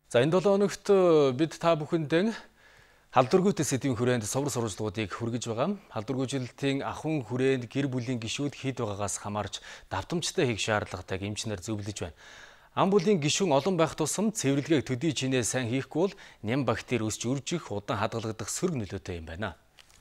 За энэ 7 өнөخт бид та бүхэндээ халдваргүйтэй сэдвийн хүрээнд совор сурвалжлагуудыг хүргэж байгаа. Халдваргүйжилтийн ахуйн хүрээнд гэр бүлийн гишүүд хэд байгаагаас хамаарч давтамжтай хийх шаардлагатайг эмчнэр зөвлөж байна. Ам бүлийн гишүүн олон байх тусам цэвэрлэгийг төдий чинээ сайн хийхгүй бол ням бактери өсч үржих, удаан хадгалагдах сөрөг нөлөөтэй юм байна.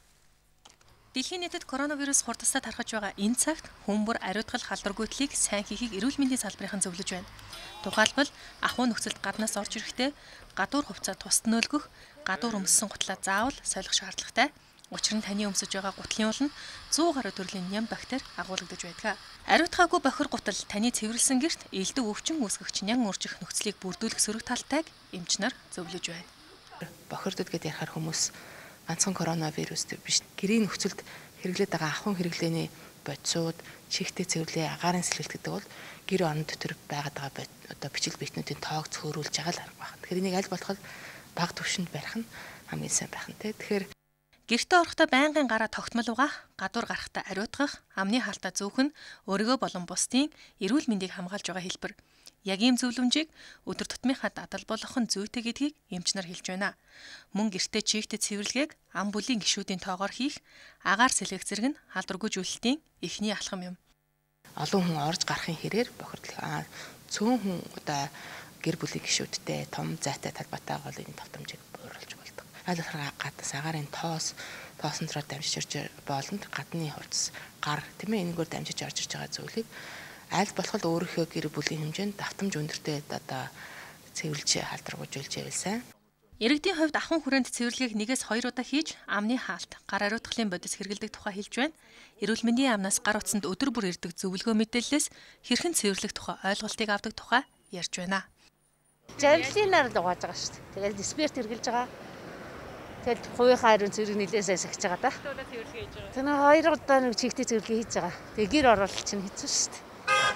Дэлхийн нийтэд коронавирус хурдастай тархаж байгаа энэ цагт хүмүүр ариутгал халдваргүйтлийг сайн хийхийг эрүүл мэндийн салбарын зөвлөж байна. Тухайлбал ахуйн нөхцөлд гаднаас орж ирэхдээ гадуур хувцас тусад нөлгөх, гадуур өмссөн гутлаа заавал солих шаардлагатай. Учир нь таны өмсөж байгаа гутлын ул нь 100 гаруй төрлийн ням бактери агуулгадж байдаг. Ариутгаагүй бохир гутал таны цэвэрлсэн гэрт элдв өвчин үүсгэх нян уржих нөхцөлийг бүрдүүлэх сөрөг талтайг эмч нар зөвлөж байна. Бохирдод гэдээ ярихаар хүмүүс ганцхан коронавирус биш, гэрийн нөхцөлд хэрэглээд байгаа ахуйн хэрэглээний бодисууд, чихтэй цэвэрлээ, агаарын сэлгэлт гэдэг бол гэр орон дотор байгаад байгаа одоо бичил биетнүүдийн тоог цөөрүүлж байгаа л арга байна. Тэгэхээр энийг аль болох бага түвшинд барих нь хамгийн сайн байх нь. Тэгэхээр гэртээ орохдоо байнгын гараа тогтмол угаах, гадуур гарахдаа ариутгах, амны хаалтаа зөөх нь өөрийгөө болон бусдын эрүүл мэндийг хамгаалж байгаа хэлбэр. Яг ийм зөвлөмжийг өдөр тутмынхаа дадал болгох нь зүйтэй гэдгийг эмч нар хэлж байна. Мөн гэртээ чигтэй цэвэрлэгийг ам бүлийн гишүүдийн тоогоор хийх, агаар сэлгэх зэрэг нь халдваргүйжүүлэлтийн эхний алхам юм. Олон хүн орж гарахын хэрээр бохирдлох цөөн хүн одоо гэр бүлийн гишүүдтэй том зайтай талбайтай бол энэ давтамжийг бууруулж болдог. Аль болох гаднаас агаарын тоосондроор дамжиж орж болонд гадны хувцас гар тийм ээ энэгээр дамжиж орж ирж байгаа зүйлийг аль болох өөрийнхөө гэр бүлийн хэмжээнд давтамж өндөртэй одоо цэвэрлж халдваргүйжүүлж явуулсан. Иргэдийн хувьд ахуйн хүрээнд цэвэрлэгийг 1-2 удаа хийж амны хаалт, гар ариутгалын бодис хэрэглэдэг тухай хэлж байна. Эрүүл мэндийн яамнаас гар утсанд өдөр бүр ирдэг зөвлөгөө мэдээллээс хэрхэн цэвэрлэх тухай ойлголтыг авдаг тухай ярьж байна. Жаргалинаар л угааж байгаа шүү дээ. Тэгэл диспирт хэрглэж байгаа. Тэгэл хувийнхаа ариун цэврийг нэлээсээ сахиж байгаа да. Тэр 2 удаа нэг чигтэй цэвэрлэгээ хийж байгаа. Тэгээ гэр оролт чинь хэцүү шүү дээ.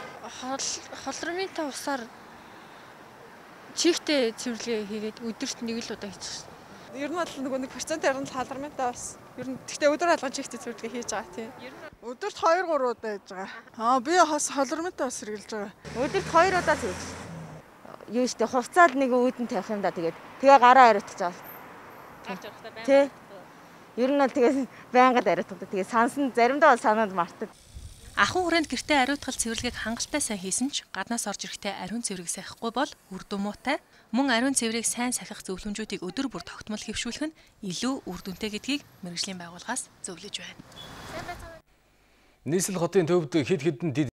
Холромынтай усаар чихтэй цэвэрлэгээ хийгээд өдөрт 1 л удаа хийчих шээ. Ер нь бол нэг процентээр нь халдвармынтай бас ер нь гэхдээ өдөр алган чихтэй цэвэрлэгээ хийж байгаа тийм. Өдөрт 2-3 удаа хийж байгаа. Би бас холромынтай бас хэрглэж байгаа. Өдөрт 2 удаа цэвэрлэж. Юу штэ хувцаад нэг үүдэн тавих юм да тэгээ гараа ариутгаж байгаа. Гарч орохдоо байна. Тий. Ер нь бол тэгээ байнгад ариутгадаг. Тэгээ сансан заримдаа бол санаад мартдаг. Ахуйн хүрээнд гэртээ ариутгал цэвэрлэгийг хангалттай сайн хийсэн ч гаднаас орж ирэхдээ ариун цэврийг сахихгүй бол үр дүн муутай. Мөн ариун цэврийг сайн сахих зөвлөмжүүдийг өдөр бүр тогтмол хэвшүүлэх нь илүү үр дүнтэй гэдгийг мэргэжлийн байгууллагаас зөвлөж байна. Нийслэл хотын төвд хэд хэдэн